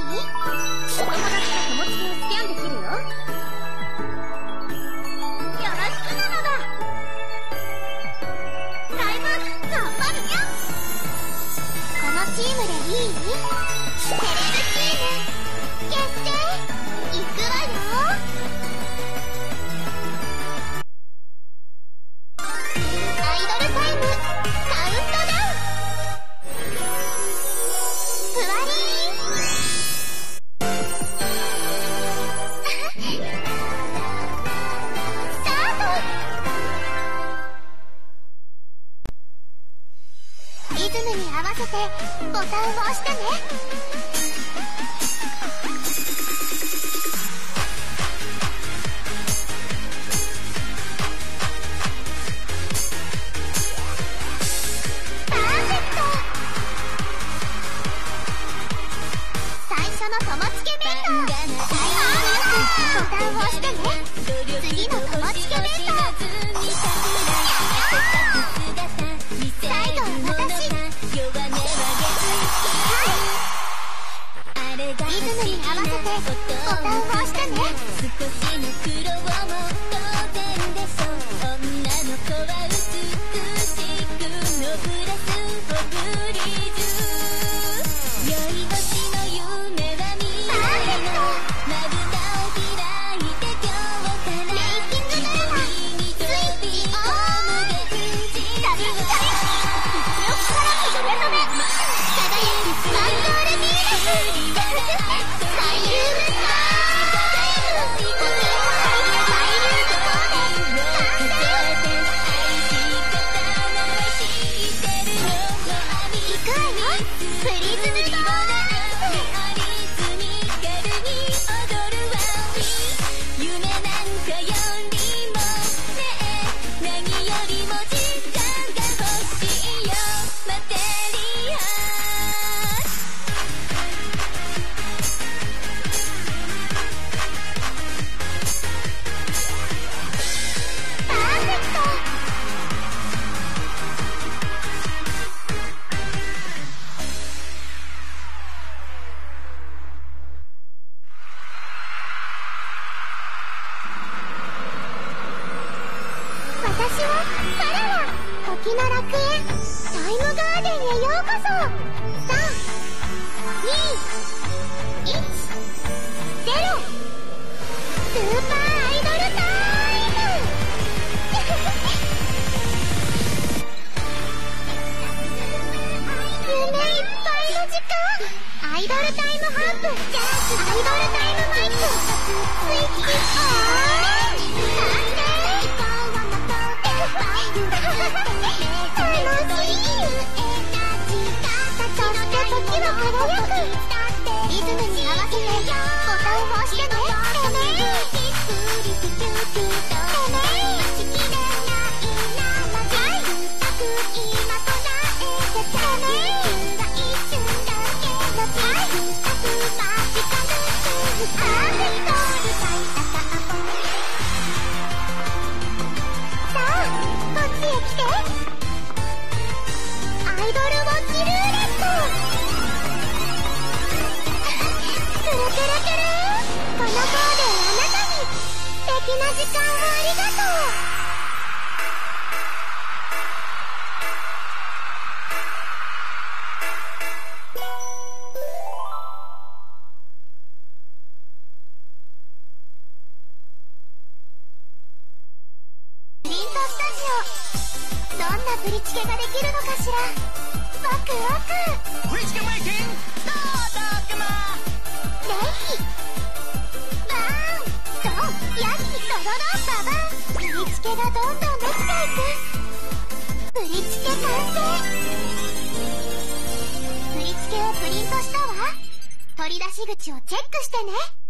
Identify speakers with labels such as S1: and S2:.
S1: お友達の友付けをスキャンできるよ。よろしくなのだ。ライブ頑張るよ。このチームでいい？テレビチーム決定。いくわよ。アイドルタイムカウントダウン。ふわりースタート。リズムに合わせてボタンを押してね。パーフェクト。最初の友付けメンバー。ボタンを押してね。次の友付けメンバー。最後は私。リズムに合わせてボタンを押してね。私はパララ、時の楽園、タイムガーデンへようこそ。3、2、1、0。スーパーアイドルタイム。夢いっぱいの時間。アイドルタイムハンプ。アイドルタイムマイク。スイッチオン。リズムに合わせてボタンを押してね。さあ、こっちへ来て。アイドルウォッチルーレット。くるくるくる。このコーデあなたに素敵な時間をありがとう。プリントスタジオ、どんな振り付けができるのかしら。ワクワク。
S2: 振り付けメイキングスタートかな。
S1: レイバーンドンヤッキドロロババン。振り付けがどんどんできていく。振り付け完成。振り付けをプリントしたわ。取り出し口をチェックしてね。